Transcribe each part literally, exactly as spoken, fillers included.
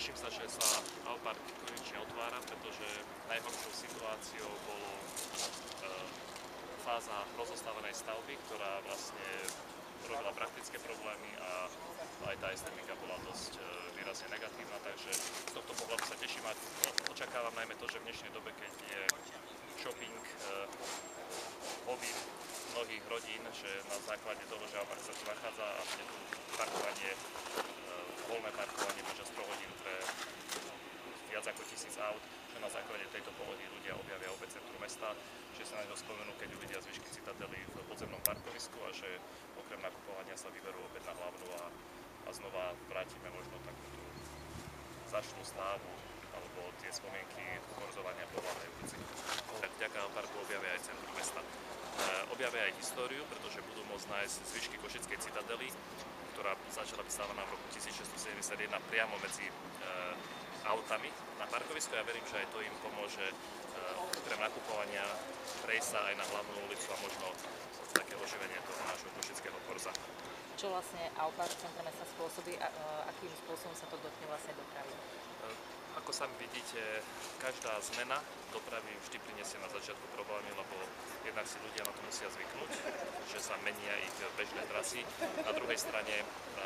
Teším sa, že sa Alpark konečne otvára, pretože najhoršou situáciou bolo e, fáza rozostávanej stavby, ktorá vlastne robila praktické problémy a aj tá estetika bola dosť e, výrazne negatívna, takže z tohto pohľadu sa teším a očakávam najmä to, že v dnešnej dobe, keď je shopping e, hobby mnohých rodín, že na základe toho, že Alpark sa tu nachádza a bude tu parkovanie, voľné parkovanie počas sto hodín pre viac ako tisíc aut, že na základe tejto polohy ľudia objavia opäť centrum mesta, že sa na ňo spomenú, keď uvidia zvyšky Citadely v podzemnom parkovisku a že okrem nakupovania sa vyberú opäť na hlavnú a, a znova vrátime možno takú tú začnú slávu alebo tie spomienky korzovania po Hlavnej ulici. Tak vďaka Alparku objavia aj centrum mesta. E, objavia aj históriu, pretože budú môcť nájsť zvyšky Košickej Citadely, ktorá začala byť stávaná v roku tisícšesťstosedemdesiatjeden priamo medzi e, autami na parkovisku. Ja verím, že aj to im pomôže e, okrem nakupovania prejsť sa aj na Hlavnú ulicu a možno také oživenie toho nášho košického korza. Čo vlastne Alpark v centre mesta spôsobí a e, akým spôsobom sa to dotkne vlastne dopravy? E, Ako sami vidíte, každá zmena dopravy vždy prinesie na začiatku problémy, lebo jednak si ľudia na to musia zvyknúť, že sa menia ich bežné trasy. Na druhej strane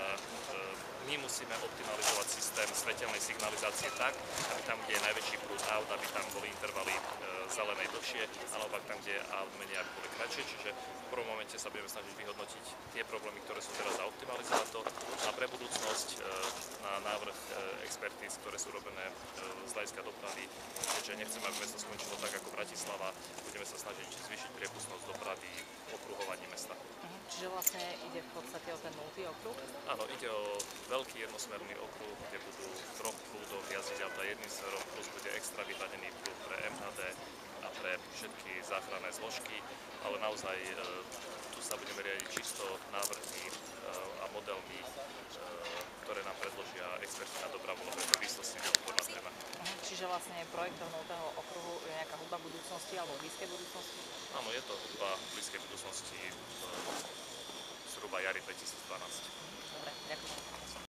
my musíme optimalizovať systém svetelnej signalizácie tak, aby tam, kde je najväčší prúd aut, aby tam boli intervaly zelenej dlhšie, a naopak tam, kde aut menej, aby boli kratšie. Čiže v prvom momente sa budeme snažiť vyhodnotiť tie problémy, ktoré sú teraz, a optimalizovať to. A pre budúcnosť na návrh expertíz, ktoré sú robené z hľadiska dopravy, keďže nechceme, aby mesto skončilo tak ako Bratislava, budeme sa snažiť zvýšiť priepustnosť dopravy v okruhovaní mesta. Uh-huh. Čiže vlastne ide v podstate o ten nultý okruh? Áno, ide o veľký jednosmerný okruh, kde budú v troch prúdoch jazdiť auta jedným smerom, plus bude extra vyhradený prúd pre em há dé a pre všetky záchranné zložky, ale naozaj e, tu sa budeme riadiť čisto návrhmi e, a modelmi, e, ktoré nám predložia experti na dopravu, lebo je to výsostne odborná téma. Uh-huh. Čiže vlastne projekt do nultého okruhu je nejaká hudba budúcnosti alebo blízkej budúcnosti? Áno, je to hudba blízkej budúcnosti, e, zhruba jary dvetisícdvanásť. Dobre, ďakujem.